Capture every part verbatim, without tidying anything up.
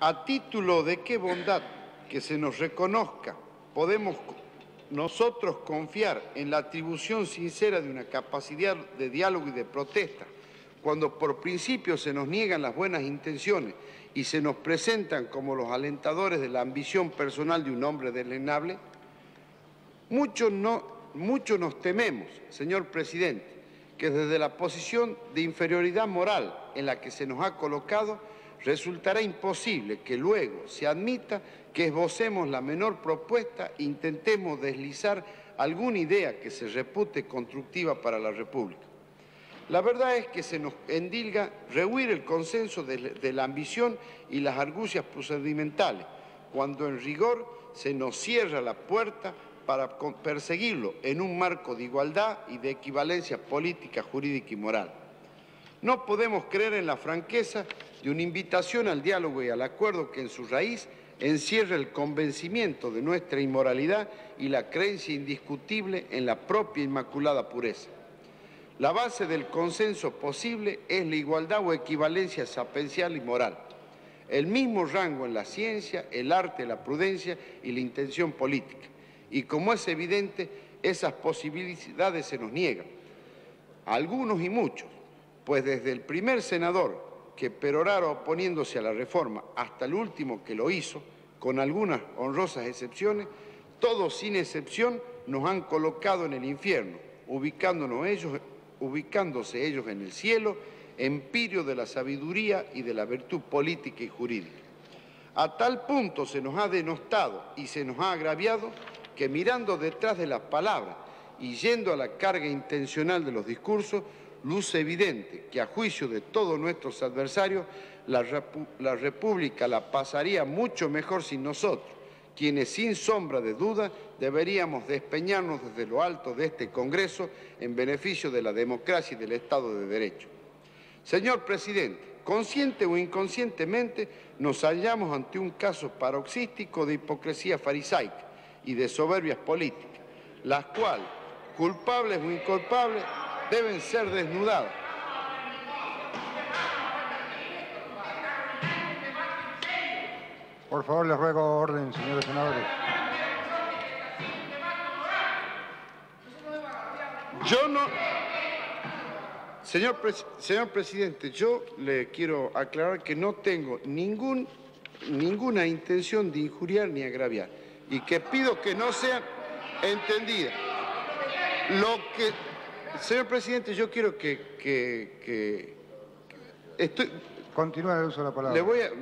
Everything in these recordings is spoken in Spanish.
a título de qué bondad que se nos reconozca, podemos nosotros confiar en la atribución sincera de una capacidad de diálogo y de protesta, cuando por principio se nos niegan las buenas intenciones y se nos presentan como los alentadores de la ambición personal de un hombre deslenable? Muchos no, mucho nos tememos, señor presidente, que desde la posición de inferioridad moral en la que se nos ha colocado, resultará imposible que luego se admita que esbocemos la menor propuesta e intentemos deslizar alguna idea que se repute constructiva para la República. La verdad es que se nos endilga rehuir el consenso de, de la ambición y las argucias procedimentales, cuando en rigor se nos cierra la puerta para perseguirlo en un marco de igualdad y de equivalencia política, jurídica y moral. No podemos creer en la franqueza de una invitación al diálogo y al acuerdo que en su raíz encierra el convencimiento de nuestra inmoralidad y la creencia indiscutible en la propia inmaculada pureza. La base del consenso posible es la igualdad o equivalencia sapiencial y moral, el mismo rango en la ciencia, el arte, la prudencia y la intención política. Y como es evidente, esas posibilidades se nos niegan, a algunos y muchos, pues desde el primer senador que perorara oponiéndose a la reforma hasta el último que lo hizo, con algunas honrosas excepciones, todos sin excepción nos han colocado en el infierno, ubicándonos ellos, ubicándose ellos en el cielo, empirio de la sabiduría y de la virtud política y jurídica. A tal punto se nos ha denostado y se nos ha agraviado que mirando detrás de las palabras y yendo a la carga intencional de los discursos, luce evidente que a juicio de todos nuestros adversarios, la, repu la República la pasaría mucho mejor sin nosotros, quienes sin sombra de duda deberíamos despeñarnos desde lo alto de este Congreso en beneficio de la democracia y del Estado de Derecho. Señor presidente, consciente o inconscientemente nos hallamos ante un caso paroxístico de hipocresía farisaica y de soberbias políticas, las cuales, culpables o inculpables, deben ser desnudadas. Por favor, les ruego orden, señores senadores. Yo no... Señor, pres... Señor presidente, yo le quiero aclarar que no tengo ningún, ninguna intención de injuriar ni agraviar y que pido que no sea entendida. Lo que... Señor presidente, yo quiero que... que, que estoy... Continúa el uso de la palabra. Le voy a...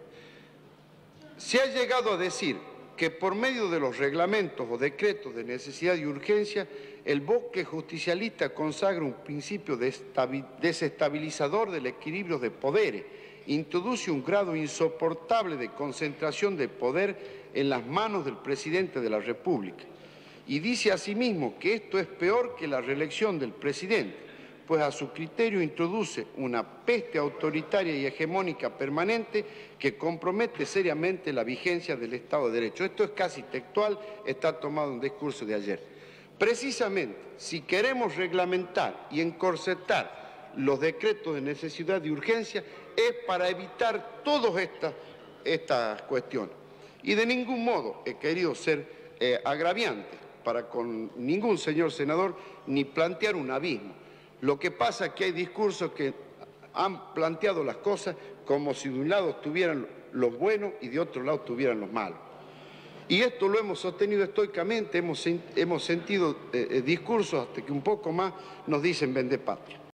Se ha llegado a decir que por medio de los reglamentos o decretos de necesidad y urgencia, el bloque justicialista consagra un principio desestabilizador del equilibrio de poderes, introduce un grado insoportable de concentración de poder en las manos del presidente de la República. Y dice asimismo que esto es peor que la reelección del presidente, pues a su criterio introduce una peste autoritaria y hegemónica permanente que compromete seriamente la vigencia del Estado de Derecho. Esto es casi textual, está tomado en un discurso de ayer. Precisamente, si queremos reglamentar y encorsetar los decretos de necesidad y urgencia, es para evitar todas estas, estas cuestiones. Y de ningún modo he querido ser eh, agraviante para con ningún señor senador ni plantear un abismo. Lo que pasa es que hay discursos que han planteado las cosas como si de un lado estuvieran los buenos y de otro lado estuvieran los malos. Y esto lo hemos sostenido estoicamente, hemos, hemos sentido eh, discursos hasta que un poco más nos dicen vende patria.